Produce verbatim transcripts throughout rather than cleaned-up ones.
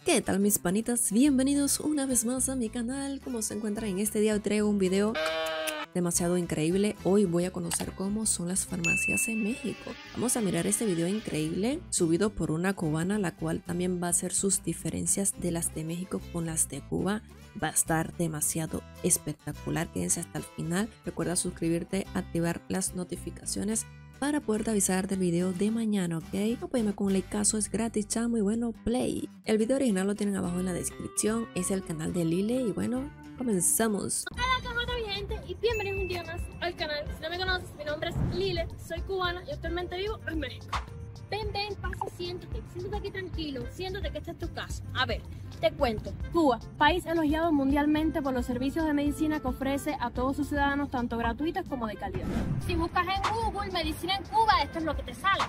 ¿Qué tal mis panitas? Bienvenidos una vez más a mi canal. ¿Cómo se encuentran? En este día hoy traigo un video demasiado increíble. Hoy voy a conocer cómo son las farmacias en México. Vamos a mirar este video increíble subido por una cubana, la cual también va a hacer sus diferencias de las de México con las de Cuba. Va a estar demasiado espectacular. Quédense hasta el final. Recuerda suscribirte, activar las notificaciones para poderte avisar del video de mañana, ¿ok? Apóyame con un likeazo, es gratis, chamo, y bueno, play. El video original lo tienen abajo en la descripción, es el canal de Lile y bueno, comenzamos. Hola, ¿cómo está mi gente? Y bienvenidos un día más al canal. Si no me conoces, mi nombre es Lile, soy cubana y actualmente vivo en México. Ven, ven, pasa, siéntate, siéntate aquí tranquilo, siéntate que esta es tu casa. A ver, te cuento. Cuba, país elogiado mundialmente por los servicios de medicina que ofrece a todos sus ciudadanos, tanto gratuitos como de calidad. Si buscas en Google medicina en Cuba, esto es lo que te sale.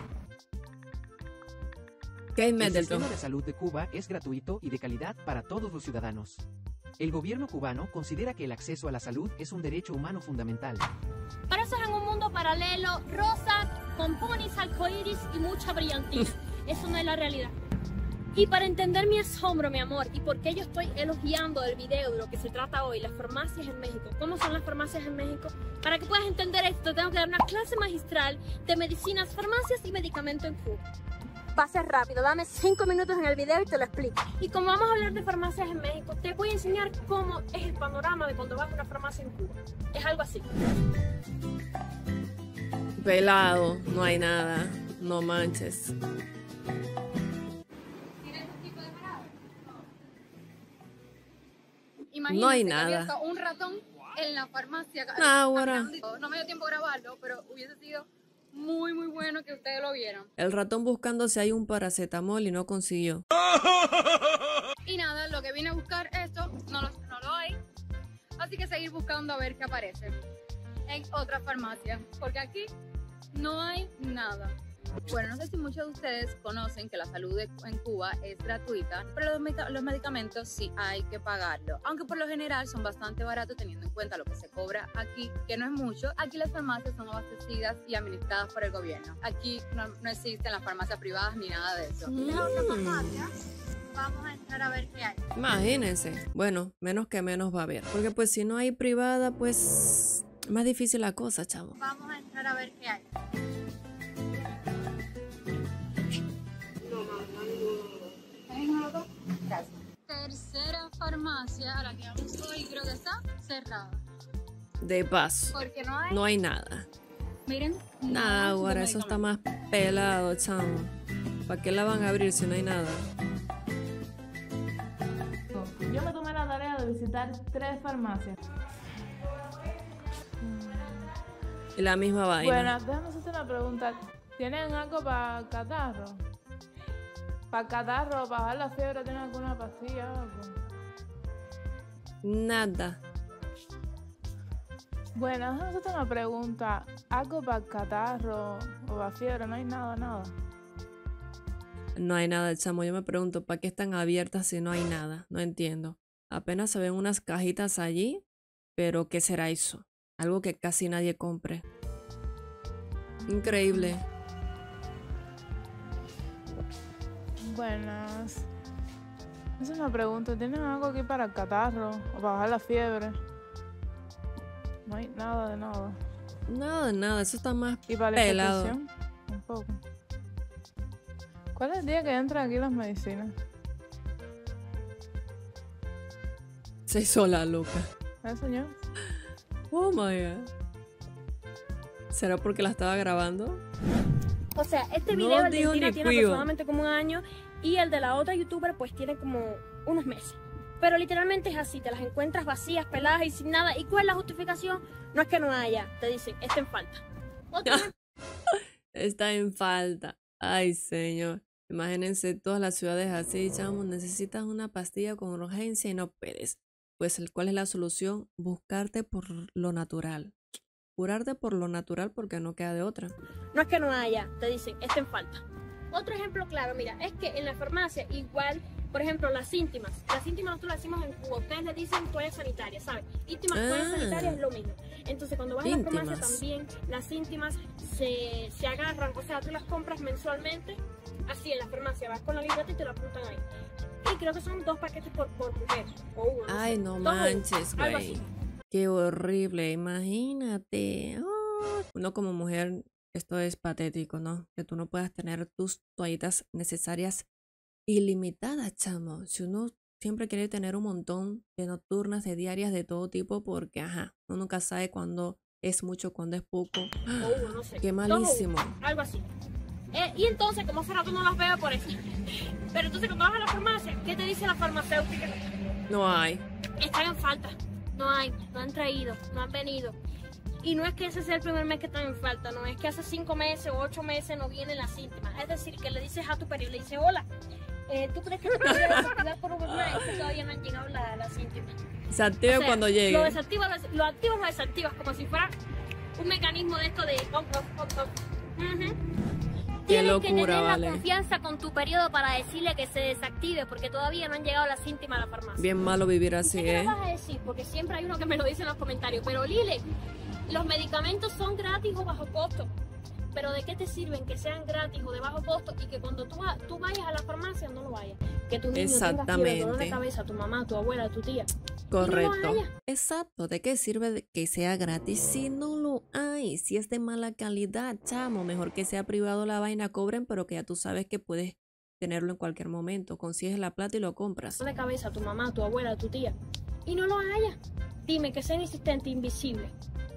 El sistema de salud de Cuba es gratuito y de calidad para todos los ciudadanos. El gobierno cubano considera que el acceso a la salud es un derecho humano fundamental. Para eso es en un mundo paralelo, rosa, con ponis, arcoíris y mucha brillantina. Eso no es la realidad. Y para entender mi asombro, mi amor, y por qué yo estoy elogiando del video de lo que se trata hoy, las farmacias en México, cómo son las farmacias en México, para que puedas entender esto, tengo que dar una clase magistral de medicinas, farmacias y medicamentos en Cuba. Va a ser rápido, dame cinco minutos en el video y te lo explico. Y como vamos a hablar de farmacias en México, te voy a enseñar cómo es el panorama de cuando vas a una farmacia en Cuba. Es algo así. Pelado, no hay nada, no manches. Imagínense No hay que nada. había un ratón en la farmacia. Ah, ahora. No me dio tiempo a grabarlo, pero hubiese sido muy, muy bueno que ustedes lo vieran. El ratón buscando si hay un paracetamol y no consiguió. Y nada, lo que vine a buscar esto, no lo, no lo hay. Así que seguir buscando a ver qué aparece en otra farmacia, porque aquí no hay nada. Bueno, no sé si muchos de ustedes conocen que la salud de, en Cuba es gratuita, pero los, medica los medicamentos sí hay que pagarlo, aunque por lo general son bastante baratos teniendo en cuenta lo que se cobra aquí, que no es mucho. Aquí las farmacias son abastecidas y administradas por el gobierno. Aquí no, no existen las farmacias privadas ni nada de eso. Mm. La otra farmacia, vamos a entrar a ver qué hay. Imagínense. Bueno, menos que menos va a haber. Porque pues si no hay privada, pues más difícil la cosa, chavo. Vamos a entrar a ver qué hay. Gracias. Tercera farmacia a la que vamos hoy, creo que está cerrada. De paso. Porque no hay. No hay nada. Miren. Nah, de ahora eso está más pelado, chamo. ¿Para qué la van a abrir si no hay nada? Yo me tomé la tarea de visitar tres farmacias. Y la misma vaina. Bueno, déjame hacer una pregunta. ¿Tienen algo para catarro? ¿Para catarro, para bajar la fiebre, tienen alguna pastilla o algo? Nada. Bueno, déjame hacerte una pregunta. ¿Algo para catarro o para fiebre? No hay nada, nada. No hay nada, chamo. Yo me pregunto, ¿para qué están abiertas si no hay nada? No entiendo. Apenas se ven unas cajitas allí, pero ¿qué será eso? Algo que casi nadie compre. Increíble. Buenas. Es una pregunta. ¿Tienen algo aquí para el catarro o para bajar la fiebre? No hay nada de nada. Nada, nada. Eso está más ¿Y para la pelado. infección? Un poco. ¿Cuál es el día que entran aquí las medicinas? Se hizo la loca. ¿Eh, señor? Oh my god. ¿Será porque la estaba grabando? O sea, este No video el digo de Tina ni tiene cuido. aproximadamente como un año y el de la otra youtuber pues tiene como unos meses. Pero literalmente es así, te las encuentras vacías, peladas y sin nada. ¿Y cuál es la justificación? No es que no haya, te dicen, está en falta. Otro Está en falta. Ay, señor. Imagínense todas las ciudades así, chamo. Necesitas una pastilla con urgencia y no puedes. Pues, ¿cuál es la solución? Buscarte por lo natural. Curarte por lo natural porque no queda de otra. no es que no haya, te dicen, está en falta. Otro ejemplo claro, mira, es que en la farmacia igual, por ejemplo, las íntimas. Las íntimas nosotros las decimos en Cuba, ustedes le dicen toallas sanitarias, ¿sabes? Íntimas, toallas Ah. sanitarias es lo mismo. Entonces cuando vas a la Íntimas. farmacia también, las íntimas se, se agarran, o sea, tú las compras mensualmente, así en la farmacia, vas con la libreta y te lo apuntan ahí. Y creo que son dos paquetes por, por mujer. O uno, no Ay, sé. no Dos, manches, algo güey. así. Qué horrible, imagínate. Ah, uno como mujer, esto es patético, ¿no? Que tú no puedas tener tus toallitas necesarias ilimitadas, chamo. Si uno siempre quiere tener un montón de nocturnas, de diarias, de todo tipo, porque, ajá, uno nunca sabe cuándo es mucho, cuándo es poco. O uno, no sé. Qué Dos o malísimo. uno, algo así. Eh, y entonces, como hace rato no las veo por eso. Pero entonces cuando vas a la farmacia, ¿qué te dice la farmacéutica? No hay. Están en falta. No hay, no han traído, no han venido. Y no es que ese sea el primer mes que están en falta, no es que hace cinco meses o ocho meses no vienen las síntomas. Es decir, que le dices a tu periodo, le dices, hola, eh, ¿tú crees que me podría desactivar por un mes? Es que todavía no han llegado las la síntomas. Se activa O sea, cuando llegue. Lo desactivas, lo, lo activas, lo desactivas, como si fuera un mecanismo de esto de on, off, on, off. Ujú. Qué Tienes que locura, tener vale. la confianza con tu periodo para decirle que se desactive, porque todavía no han llegado las síntomas a la farmacia. Bien malo vivir ¿Qué así, me ¿eh? vas a decir? Porque siempre hay uno que me lo dice en los comentarios. Pero Lile, los medicamentos son gratis o bajo costo. Pero ¿de qué te sirven que sean gratis o de bajo costo y que cuando tú, va- tú vayas a la farmacia no lo vayas? Que tu niño tenga fiebre, dolor de Exactamente. cabeza, tu mamá, tu abuela, tu tía. Correcto. Y no lo haya. Exacto. ¿De qué sirve de que sea gratis si no lo hay? Si es de mala calidad, chamo. Mejor que sea privado la vaina, cobren, pero que ya tú sabes que puedes tenerlo en cualquier momento. Consigues la plata y lo compras. De cabeza, tu mamá, tu abuela, tu tía. Y no lo haya. Dime que sea inexistente, invisible.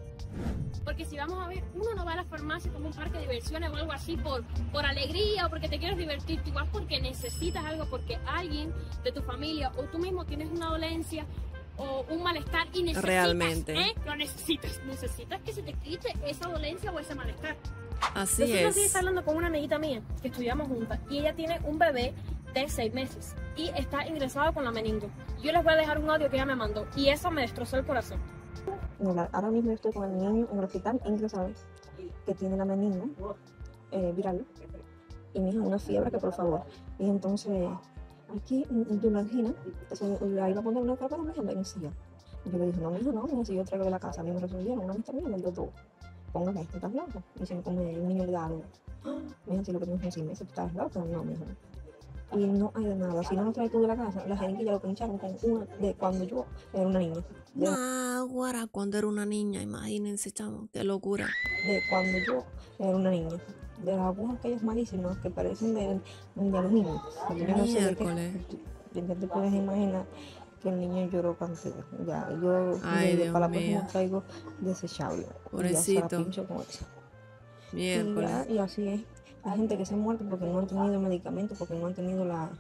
Porque si vamos a ver, uno no va a la farmacia como un parque de diversiones o algo así por, por alegría o porque te quieres divertir. Tú vas porque necesitas algo, porque alguien de tu familia o tú mismo tienes una dolencia o un malestar y necesitas. Realmente. ¿eh? Lo necesitas. Necesitas que se te quite esa dolencia o ese malestar. Así Nosotros es. sí está hablando con una amiguita mía que estudiamos juntas y ella tiene un bebé de seis meses y está ingresado con la meningo. Yo les voy a dejar un audio que ella me mandó y eso me destrozó el corazón. Mira, ahora mismo estoy con el niño en el hospital ingresado que tiene la meningo eh, viral y mi hija una fiebre que por favor. Y entonces aquí en tu angina, ahí va a poner una capa de mi hija vencida. Y yo le dije, no, mi hija, no, mi hija, si yo traigo de la casa, a mí me resolvieron una vitamina, el doctor, póngame esto, ¿estás loco? Y si me come un niño le da algo. ¡Ah! Mi hija, si lo que tienes encima, ¿tú estás loca? No, mi hija. Y no hay de nada, si no lo traes tú de la casa, la gente ya lo pincharon con una de cuando yo era una niña. De, Ah, guara, cuando era una niña, imagínense, chamo, qué locura. de cuando yo era una niña. De las agujas aquellas malísimas que parecen de, de aluminio. Porque yo no sé de qué. Miércoles. Ya te puedes imaginar que el niño lloró cuando ya yo Ay, yo Dios para la mío. próxima traigo desechable. Y ya se Pobrecito. la pincho con eso. Y, Miércoles. ya, y así es. Hay gente que se ha muerto porque no han tenido medicamentos, porque no han tenido la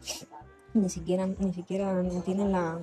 ni siquiera ni siquiera no tienen la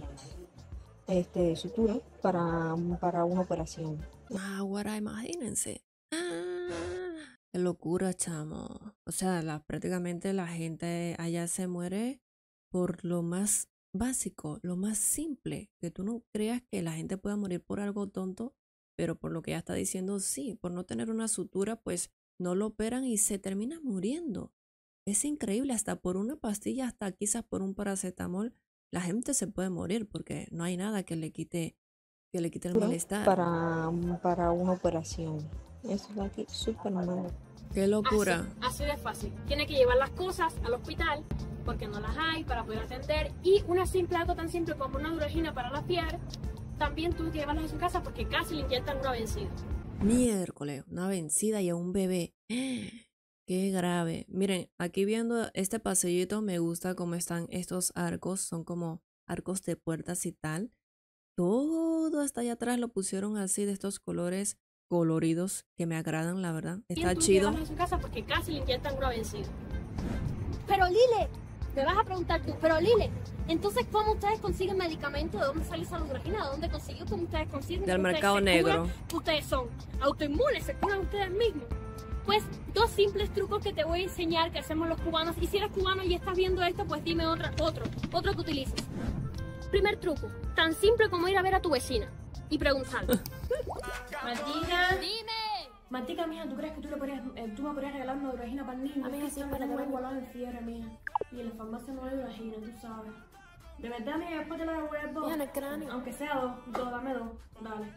este sutura para, para una operación. Ah, guara, imagínense. Ah, qué locura, chamo. O sea, la, prácticamente la gente allá se muere por lo más básico, lo más simple. Que tú no creas que la gente pueda morir por algo tonto, pero por lo que ella está diciendo, sí. Por no tener una sutura, pues no lo operan y se termina muriendo. Es increíble, hasta por una pastilla, hasta quizás por un paracetamol, la gente se puede morir porque no hay nada que le quite, que le quite el malestar. Para, para una operación. Eso es aquí súper malo. Qué locura. Así, así de fácil. Tiene que llevar las cosas al hospital porque no las hay para poder atender. Y una simple, algo tan simple como una duragina para la fiebre, también tuve que llevarlas a su casa porque casi le inyectan una vencida. Miércoles, una vencida y a un bebé. Qué grave. Miren, aquí viendo este pasillito me gusta cómo están estos arcos. Son como arcos de puertas y tal. Todo hasta allá atrás lo pusieron así de estos colores coloridos que me agradan, la verdad. Está También tuve que chido. llevarlas a su casa porque casi le inyectan una vencida. Pero Lile, me vas a preguntar tú, pero Lile, entonces ¿cómo ustedes consiguen medicamentos? ¿De dónde sale esa duragina? ¿De dónde consiguió? ¿Cómo ustedes consiguen? Del ¿Cómo ustedes mercado se negro. curan? Ustedes son autoinmunes, se curan ustedes mismos. Pues dos simples trucos que te voy a enseñar que hacemos los cubanos. Y si eres cubano y estás viendo esto, pues dime otra, otro, otro que utilices. Primer truco, tan simple como ir a ver a tu vecina y preguntarle. Martina, Dime. Martica, mija, ¿tú crees que tú, le podrías, eh, tú me podrías regalar una duragina para el niño? Amiga, Es que siempre tengo te un voy. volado de fiebre, mija. Y en la farmacia no hay duragina, tú sabes. De verdad, mija, después te la devuelvo. Mija, en el cráneo. Aunque sea dos, dos, dame dos, dale.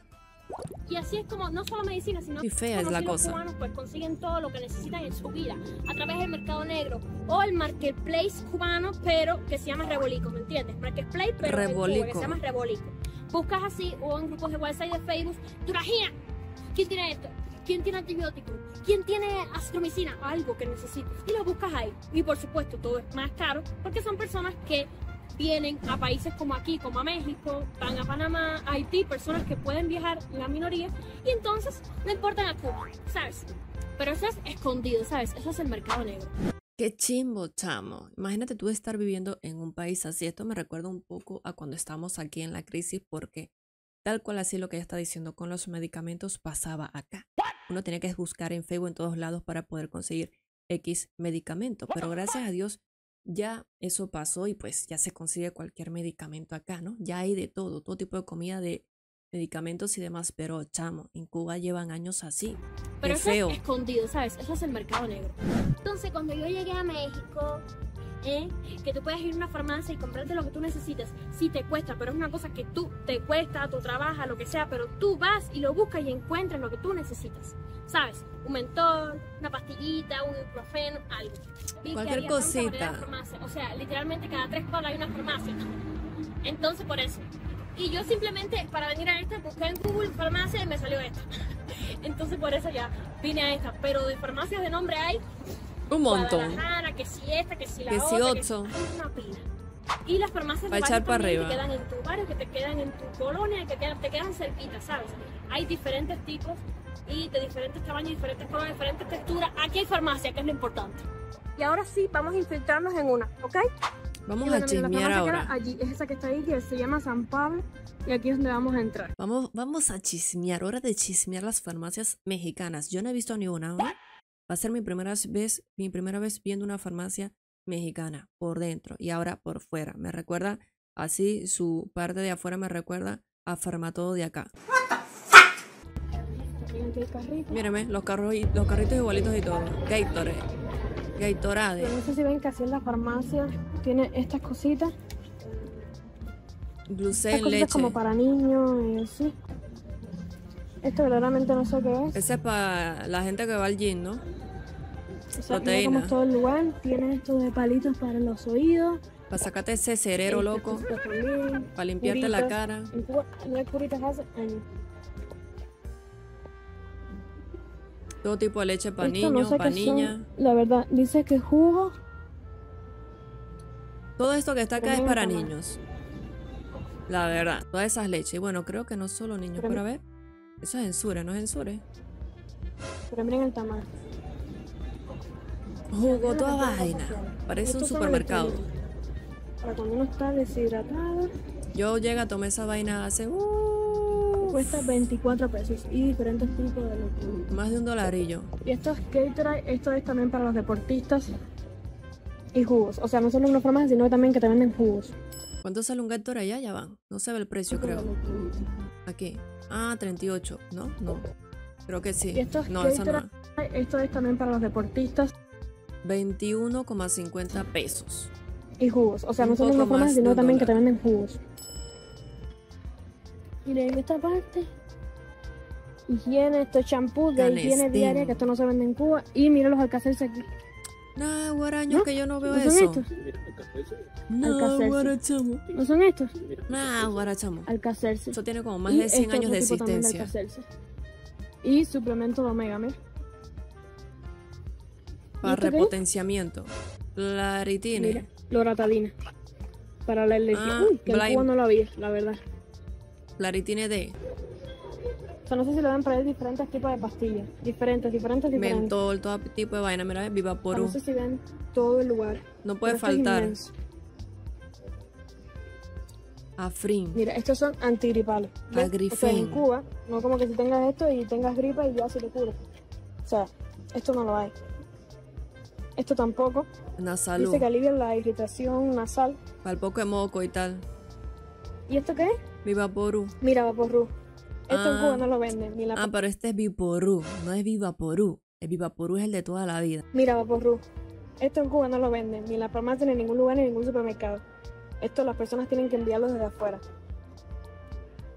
Y así es como no solo medicina, sino Muy fea es como la si los cosa. cubanos pues consiguen todo lo que necesitan en su vida a través del mercado negro o el marketplace cubano, pero que se llama Rebolico, ¿me entiendes? Marketplace, pero en Cuba, Rebolico. que se llama Rebolico. Buscas así o en grupos de WhatsApp y de Facebook, Turajina, ¿quién tiene esto? ¿Quién tiene antibióticos? ¿Quién tiene azitromicina? Algo que necesites. Y lo buscas ahí. Y por supuesto todo es más caro porque son personas que vienen a países como aquí, como a México, van a Panamá, a Haití, personas que pueden viajar, la minoría, y entonces no importan a Cuba, ¿sabes? Pero eso es escondido, ¿sabes? Eso es el mercado negro. Qué chimbo, chamo. Imagínate tú estar viviendo en un país así. Esto me recuerda un poco a cuando estábamos aquí en la crisis porque tal cual así lo que ella está diciendo con los medicamentos pasaba acá. Uno tenía que buscar en Facebook en todos lados para poder conseguir X medicamento, pero gracias a Dios ya eso pasó y pues ya se consigue cualquier medicamento acá, ¿no? Ya hay de todo, todo tipo de comida, de medicamentos y demás, pero chamo, en Cuba llevan años así. Pero Qué eso feo. es escondido, ¿sabes? Eso es el mercado negro. Entonces, cuando yo llegué a México, ¿eh? que tú puedes ir a una farmacia y comprarte lo que tú necesites, sí te cuesta, pero es una cosa que tú te cuesta, tú trabajas, lo que sea, pero tú vas y lo buscas y encuentras lo que tú necesitas, ¿sabes? Un mentol, una pastillita, un ibuprofeno, algo. Vi que Cualquier había tanta cosita. variedad de farmacias, o sea, literalmente cada tres cuadras hay una farmacia. Entonces, por eso. Y yo simplemente, para venir a esta, busqué en Google farmacia y me salió esta. Entonces, por eso ya vine a esta. Pero de farmacias de nombre hay Un montón. Guadalajara, que si esta, que si la Que si otra, Otso. que si hay una pila. Y las farmacias Pa' de echar barrio pa' también arriba. que quedan en tu barrio, que te quedan en tu colonia, que quedan, te quedan cerquita, ¿sabes? Hay diferentes tipos y de diferentes tamaños, diferentes colores, diferentes texturas. Aquí hay farmacia, que es lo importante. Y ahora sí, vamos a infiltrarnos en una, ¿ok? Vamos Y a bueno, mira, la chismear farmacia queda ahora. allí, es esa que está ahí, que se llama San Pablo, y aquí es donde vamos a entrar. Vamos, vamos a chismear, hora de chismear las farmacias mexicanas. Yo no he visto ni una, ¿no? Va a ser mi primera vez, mi primera vez viendo una farmacia mexicana por dentro y ahora por fuera. Me recuerda, así su parte de afuera me recuerda a Farmatodo de acá. Aquí hay carrito. Mírame, los carros, y- los carritos igualitos y todo. Gatorade, Gatorade, Pero no sé si ven que así en la farmacia tiene estas cositas. Estas Glucén, cositas leche. como para niños y así. Esto verdaderamente no sé qué es. Ese es para la gente que va al gym, ¿no? O sea, mira proteína. cómo es todo el lugar. Tiene esto de palitos para los oídos. Para sacarte ese cerero Estas loco, cositas también. para limpiarte la Curitas. cara. En Cuba no hay curitas hace años. Todo tipo de leche para Esto niños, no sé para qué son. niñas. La verdad, dice que jugo. Todo esto que está acá es Tremendo para tamaño. niños. La verdad, todas esas leches. Y bueno, creo que no solo niños, Trem- pero a ver. Eso es Ensure, ¿no es Ensure? Pero miren el tamaño. Jugo, toda Mira, vaina. Parece un estos son supermercado. electrolitos. Para cuando uno está deshidratado. Yo llegué a tomar esa vaina hace uh, Cuesta veinticuatro pesos y diferentes tipos de electrolitos. más de un dolarillo. Y esto es Gatorade, esto es también para los deportistas y jugos. O sea, no solo en una farmacia, sino también que te venden jugos. ¿Cuánto sale un Gatorade allá? Ya van. No se ve el precio, creo. Aquí. Ah, treinta y ocho. ¿No? No. Creo que sí. Y esto es No, eso no. Gatorade, esto es también para los deportistas veintiuno coma cincuenta pesos. y jugos. O sea, Un no solo en una poco más farmacia, de sino un también que te dólar. venden jugos. Miren, en esta parte, higiene, esto es champú de higiene Canestín. diaria, que esto no se vende en Cuba. Y miren los alcacelces aquí. Nah, guaraño, ¿No? que yo no veo ¿No son eso. estos? Nah, Alcacelser. guarachamo. ¿No son estos? Nah, guarachamo. Alcacelces. Eso tiene como más Y de cien este años de otro tipo también existencia. Alcacelser. Y suplemento de omega, mira. Para ¿Y esto qué es? repotenciamiento. Claritine. Mira, loratadina. Para la alergia. Ah, Uy, que en Blind. Cuba no lo había, la verdad. Claritine D. O sea, no sé si le dan para él diferentes tipos de pastillas. Diferentes, diferentes, diferentes. Mentol, todo tipo de vaina. Mira, O sea, Vivaporú. no sé si ven todo el lugar. No puede Pero esto es faltar. inmenso. Afrin. Mira, estos son antigripales. ¿ves? O sea, Agrifen. en Cuba, no como que si tengas esto y tengas gripa y ya se te cura. O sea, esto no lo hay. Esto tampoco. Nasalú. Dice que alivia la irritación nasal. Para el poco de moco y tal. ¿Y esto qué es? Vivaporú. Mira, Vaporru. Esto en Ah. Cuba no lo venden. Ni la Ah, pero este es Viporú. No es Vivaporú. El Vivaporú es el de toda la vida. Mira, Vaporru. Esto en Cuba no lo venden. Ni en la farmacia, ni en ningún lugar, ni en ningún supermercado. Esto las personas tienen que enviarlo desde afuera.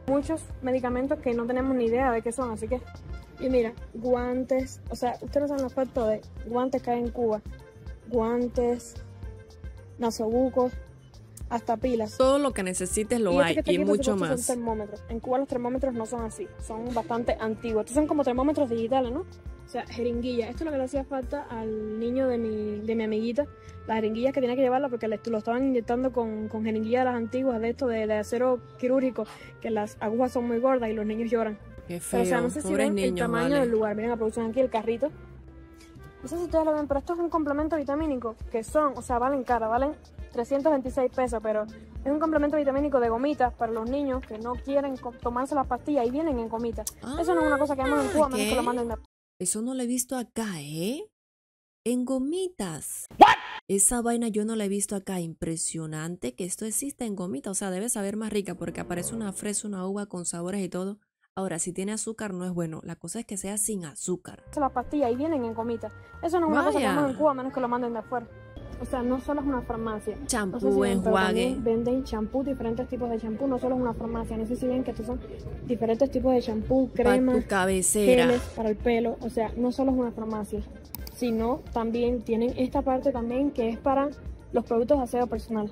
Muchos medicamentos que no tenemos ni idea de qué son, así que... Y mira, guantes, o sea, ustedes no saben la foto de guantes que hay en Cuba. Guantes, nasobucos, hasta pilas. Todo lo que necesites lo y hay este y mucho más. Son termómetros. En Cuba los termómetros no son así, son bastante antiguos. Estos son como termómetros digitales, ¿no? O sea, jeringuilla. Esto es lo que le hacía falta al niño de mi, de mi amiguita. Las jeringuillas que tenía que llevarla porque le, lo estaban inyectando con, con jeringuillas de las antiguas, de esto, de, de acero quirúrgico, que las agujas son muy gordas y los niños lloran. Qué feo. Pero, o sea, no sé si ven niños, el tamaño vale. del lugar. Miren la producción aquí, el carrito. No sé si ustedes lo ven, pero esto es un complemento vitamínico que son, o sea, valen cara, valen trescientos veintiséis pesos, pero es un complemento vitamínico de gomitas para los niños que no quieren tomarse las pastillas y vienen en gomitas. Ah, eso no es una cosa que vemos en Cuba, a menos que lo manden de... Eso no lo he visto acá, ¿eh? En gomitas. Esa vaina yo no la he visto acá. Impresionante que esto exista en gomitas. O sea, debe saber más rica porque aparece una fresa, una uva con sabores y todo. Ahora, si tiene azúcar no es bueno. La cosa es que sea sin azúcar. Las pastillas y vienen en gomitas. Eso no es una Vaya. cosa que vemos en Cuba, a menos que lo manden de afuera. O sea, no solo es una farmacia. Champú, no sé si ven, enjuague. Venden champú, diferentes tipos de champú. No solo es una farmacia. No sé si ven que estos son diferentes tipos de champú, crema, para tu cabecera, geles para el pelo. O sea, no solo es una farmacia, sino también tienen esta parte también que es para los productos de aseo personal.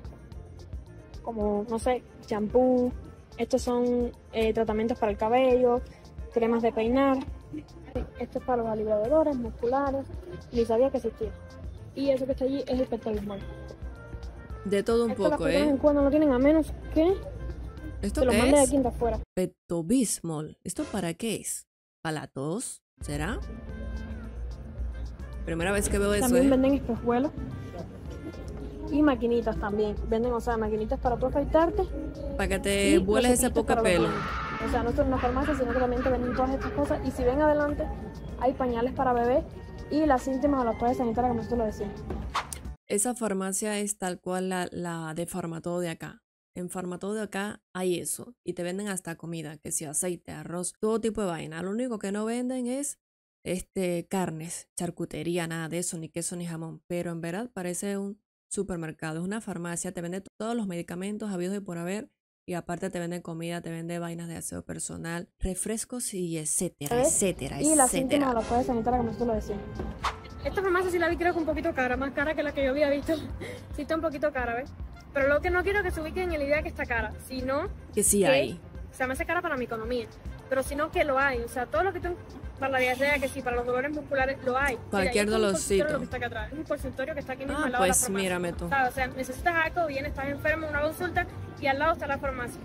Como, no sé, champú. Estos son eh, tratamientos para el cabello, cremas de peinar. Esto es para los aliviadores musculares. Ni sabía que existía. Y eso que está allí es el Pepto-Bismol. de todo un Esto poco, las ¿eh? en Cuba no lo tienen a menos que ¿Esto se lo qué manden de es? aquí de afuera. Pepto-Bismol. ¿Esto para qué es? ¿Para la tos? ¿Será? Primera vez que veo eso, También ¿eh? venden espejuelos y maquinitas también. Venden, o sea, maquinitas para tú afeitarte. Para que y te los vueles ese cepillitos poca para los pelo. dientes. O sea, no solo en una farmacia, sino que también te venden todas estas cosas. Y si ven adelante, hay pañales para bebé y las íntimas o las toallas sanitarias, como tú lo decías. Esa farmacia es tal cual la, la de Farmatodo de acá. En Farmatodo de acá hay eso. Y te venden hasta comida, que sea aceite, arroz, todo tipo de vaina. Lo único que no venden es este, carnes, charcutería, nada de eso, ni queso ni jamón. Pero en verdad parece un supermercado, es una farmacia, te vende todos los medicamentos habidos y por haber. Y aparte te venden comida, te venden vainas de aseo personal, refrescos y etcétera, ¿Ves? etcétera, Y las íntimas etcétera. o las toallas sanitarias, como tú lo decías. Esta farmacia sí la vi creo que un poquito cara, más cara que la que yo había visto. Sí está un poquito cara, ¿ves? Pero lo que no quiero que se ubiquen en la idea que está cara, sino Que sí que hay. se me hace cara para mi economía, pero sino que lo hay. O sea, todo lo que tú, para la diarrea, que sí, para los dolores musculares, lo hay. Cualquier Mira, y este es un consultorio dolorcito. lo que está acá atrás. Es un consultorio que está aquí mismo Ah, al lado de la pues farmacia. mírame tú. ¿Sabes? O sea, necesitas algo, bien, estás enfermo, una consulta y al lado está la farmacia.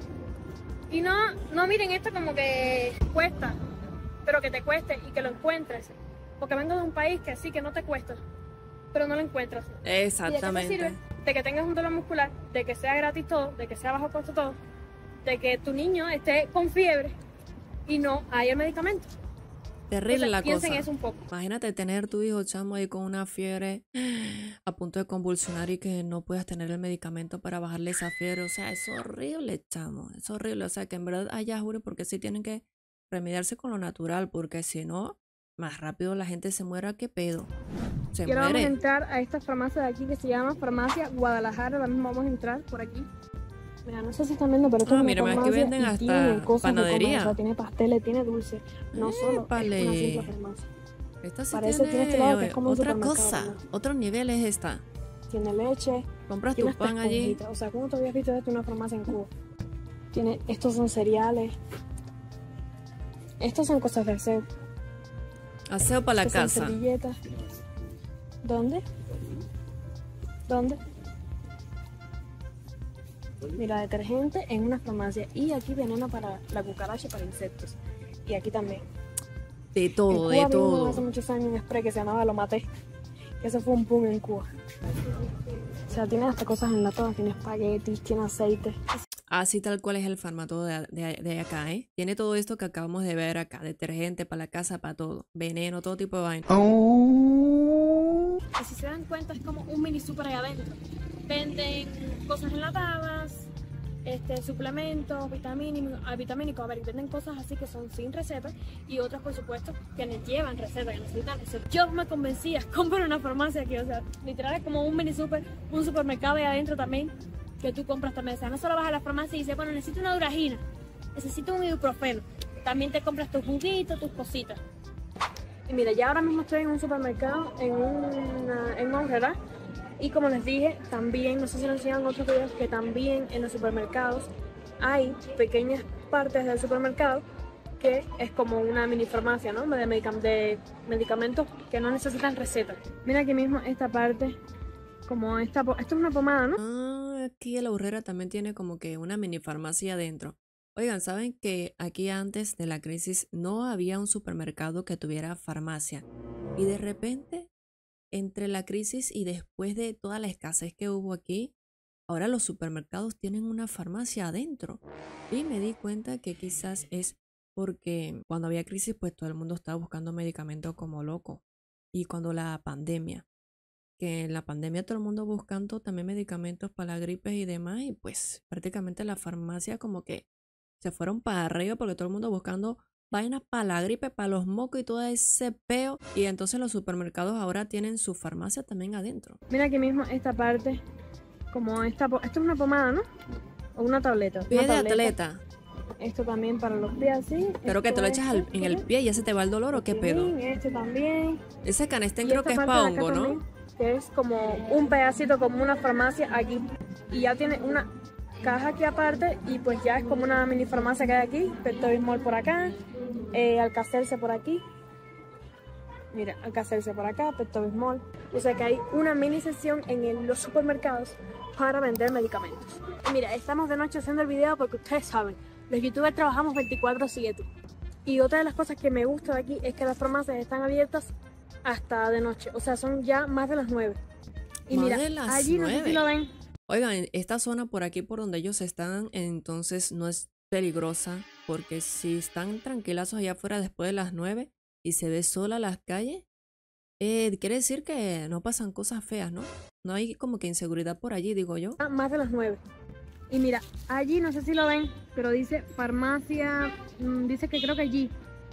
Y no, no miren esto como que cuesta, pero que te cueste y que lo encuentres. Porque vengo de un país que sí, que no te cuesta, pero no lo encuentras. ¿Y de qué te Exactamente. sirve? De que tengas un dolor muscular, de que sea gratis todo, de que sea bajo costo todo, de que tu niño esté con fiebre y no hay el medicamento. Terrible O sea, la piensen cosa. eso un poco. Imagínate tener tu hijo chamo ahí con una fiebre a punto de convulsionar y que no puedas tener el medicamento para bajarle esa fiebre. O sea, es horrible, chamo. Es horrible. O sea, que en verdad allá jure porque sí tienen que remediarse con lo natural, porque si no, más rápido la gente se muera que pedo. Se Y ahora vamos a muere. entrar a esta farmacia de aquí que se llama Farmacia Guadalajara. Ahora mismo vamos a entrar por aquí. Mira, no sé si están viendo, pero esto Ah, es una mira, aquí farmacia venden y hasta tiene cosas de comer, panadería. o sea, tiene pasteles, tiene dulces. No solo Épale. es una simple farmacia. Esta sí Parece tiene tiene este lado que es como un otra supermercado, cosa. ¿no? Otro nivel es esta. Tiene leche, Compras tiene tu hasta pan allí. esponjitas. O sea, ¿cómo te habías visto esto en una farmacia en Cuba? Tiene, estos son cereales. Estos son cosas de aseo. Aseo para la Estas son casa. servilletas. ¿Dónde? ¿Dónde? Mira, detergente en una farmacia. Y aquí veneno para la cucaracha y para insectos. Y aquí también. De En todo, Cuba de había uno todo. hace muchos años un spray que se llamaba Lo Maté. Que eso fue un boom en Cuba. O sea, tiene hasta cosas enlatadas. Tiene espaguetis, tiene aceite. Así tal cual es el Farmatodo de, de, de acá, ¿eh? Tiene todo esto que acabamos de ver acá. Detergente para la casa, para todo. Veneno, todo tipo de vaina. Y si se dan cuenta es como un mini super ahí adentro. Venden cosas enlatadas, este, suplementos, vitamínicos, ah, vitamínicos, a ver, venden cosas así que son sin receta y otras por supuesto que no llevan receta, que necesitan receta. Yo me convencía, compro una farmacia aquí, o sea, literal es como un mini super, un supermercado ahí adentro también, que tú compras también. O sea, no solo vas a la farmacia y dices, bueno, necesito una duragina, necesitas un ibuprofeno. También te compras tus juguitos, tus cositas. Y mira, ya ahora mismo estoy en un supermercado, en una, en una horrera. Y como les dije, también, no sé si lo enseñan en otros videos, que también en los supermercados hay pequeñas partes del supermercado que es como una mini farmacia, ¿no? De, medicam de medicamentos que no necesitan receta. Mira aquí mismo esta parte, como esta, esto es una pomada, ¿no? Ah, aquí en la Aurrera también tiene como que una mini farmacia adentro. Oigan, ¿saben que aquí antes de la crisis no había un supermercado que tuviera farmacia? Y de repente, entre la crisis y después de toda la escasez que hubo aquí, ahora los supermercados tienen una farmacia adentro. Y me di cuenta que quizás es porque cuando había crisis, pues todo el mundo estaba buscando medicamentos como loco. Y cuando la pandemia, que en la pandemia todo el mundo buscando también medicamentos para la gripe y demás, y pues prácticamente la farmacia como que se fueron para arriba porque todo el mundo buscando vainas para la gripe, para los mocos y todo ese peo. Y entonces los supermercados ahora tienen su farmacia también adentro. Mira aquí mismo esta parte, como esta, esto es una pomada, ¿no? O una tableta. Pie una de tableta. atleta. Esto también para los pies, así. Pero que te lo Esto echas al- es- en el pie y ya se te va el dolor o qué pedo. Este también. Ese canestén Y creo esta que es parte para de acá hongo, ¿no? también, que es como un pedacito, como una farmacia aquí. Y ya tiene una caja aquí aparte y pues ya es como una mini farmacia que hay aquí. Pepto-Bismol por acá, eh, Alka-Seltzer por aquí. Mira, Alka-Seltzer por acá, Pepto-Bismol. O sea que hay una mini sección en el- los supermercados para vender medicamentos. Y mira, estamos de noche haciendo el video porque ustedes saben, los youtubers trabajamos veinticuatro siete. Y otra de las cosas que me gusta de aquí es que las farmacias están abiertas hasta de noche. O sea, son ya más de las nueve. Y Más mira, de las allí no sé nueve. si lo ven. Oigan, esta zona por aquí por donde ellos están, entonces no es peligrosa, porque si están tranquilas allá afuera después de las nueve y se ve sola las calles, eh, quiere decir que no pasan cosas feas, ¿no? No hay como que inseguridad por allí, digo yo. Ah, más de las nueve. Y mira, allí no sé si lo ven, pero dice farmacia, mm, dice que creo que allí.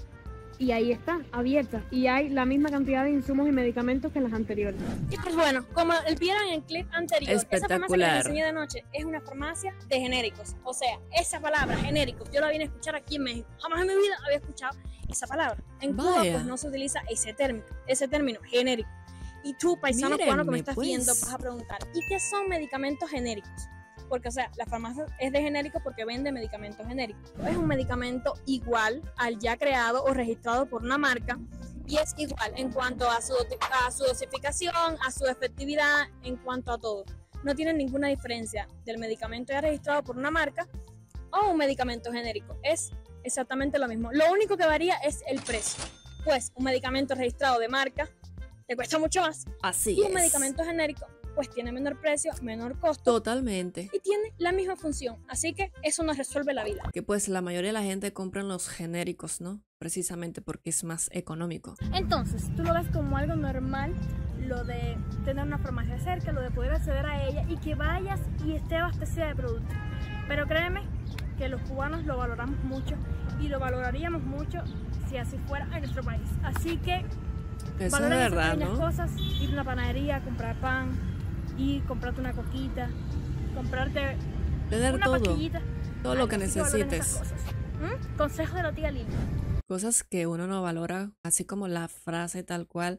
Y ahí está, abierta. Y hay la misma cantidad de insumos y medicamentos que en las anteriores. Y pues bueno, como el vieron en el clip anterior, esa farmacia que Espectacular. les enseñé de noche es una farmacia de genéricos. O sea, esa palabra, genéricos, yo la vine a escuchar aquí en México. Jamás en mi vida había escuchado esa palabra. En Cuba Vaya. pues no se utiliza ese término, ese término, genérico. Y tú, paisano cubano que me Mírenme, estás pues. viendo, vas a preguntar, ¿y qué son medicamentos genéricos? Porque, o sea, la farmacia es de genérico porque vende medicamentos genéricos. Es un medicamento igual al ya creado o registrado por una marca y es igual en cuanto a su, a su dosificación, a su efectividad, en cuanto a todo. No tiene ninguna diferencia del medicamento ya registrado por una marca o un medicamento genérico. Es exactamente lo mismo. Lo único que varía es el precio. Pues un medicamento registrado de marca te cuesta mucho más Así y un es. medicamento genérico pues tiene menor precio, menor costo Totalmente. y tiene la misma función, así que eso nos resuelve la vida. Que pues la mayoría de la gente compra los genéricos, ¿no? Precisamente porque es más económico. Entonces, tú lo ves como algo normal, lo de tener una farmacia cerca, lo de poder acceder a ella y que vayas y esté abastecida de productos. Pero créeme que los cubanos lo valoramos mucho y lo valoraríamos mucho si así fuera en nuestro país. Así que Eso es valoren esas verdad, pequeñas ¿no? cosas, ir a una panadería, comprar pan y comprarte una coquita, comprarte Tener una todo, pastillita. todo lo que Así valoren esas necesites. cosas. ¿Mm? Consejo de la tía Lili. Cosas que uno no valora, así como la frase tal cual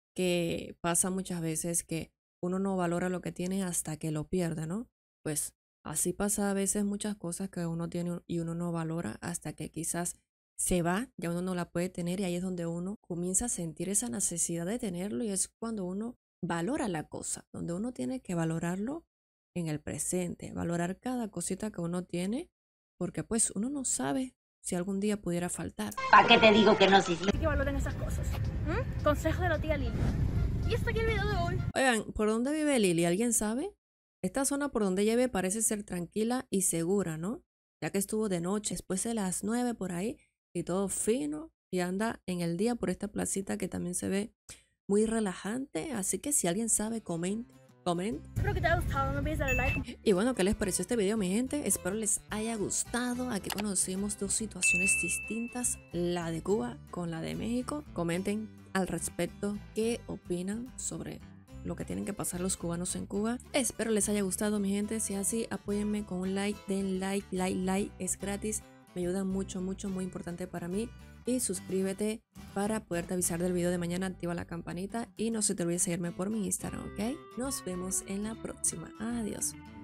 que pasa muchas veces que uno no valora lo que tiene hasta que lo pierde, ¿no? Pues así pasa a veces muchas cosas que uno tiene y uno no valora hasta que quizás se va, ya uno no la puede tener y ahí es donde uno comienza a sentir esa necesidad de tenerlo y es cuando uno valora la cosa, donde uno tiene que valorarlo en el presente, valorar cada cosita que uno tiene, porque pues uno no sabe si algún día pudiera faltar. ¿Para qué te digo que no, sí, sí? Así que valoren esas cosas. ¿Mm? Consejo de la tía Lili. Y hasta aquí el video de hoy. Oigan, ¿por dónde vive Lili? ¿Alguien sabe? Esta zona por donde ella vive parece ser tranquila y segura, ¿no? Ya que estuvo de noche, después de las nueve por ahí, y todo fino, y anda en el día por esta placita que también se ve muy relajante. Así que si alguien sabe, comente, comente. Espero que te haya gustado. No olvides darle like. Y bueno, ¿qué les pareció este video, mi gente? Espero les haya gustado. Aquí conocimos dos situaciones distintas, la de Cuba con la de México. Comenten al respecto qué opinan sobre lo que tienen que pasar los cubanos en Cuba. Espero les haya gustado, mi gente. Si es así, apóyenme con un like, den like, like, like, es gratis. me ayudan mucho, mucho, muy importante para mí. Y suscríbete para poderte avisar del video de mañana, activa la campanita y no se te olvide seguirme por mi Instagram, ¿ok? Nos vemos en la próxima. Adiós.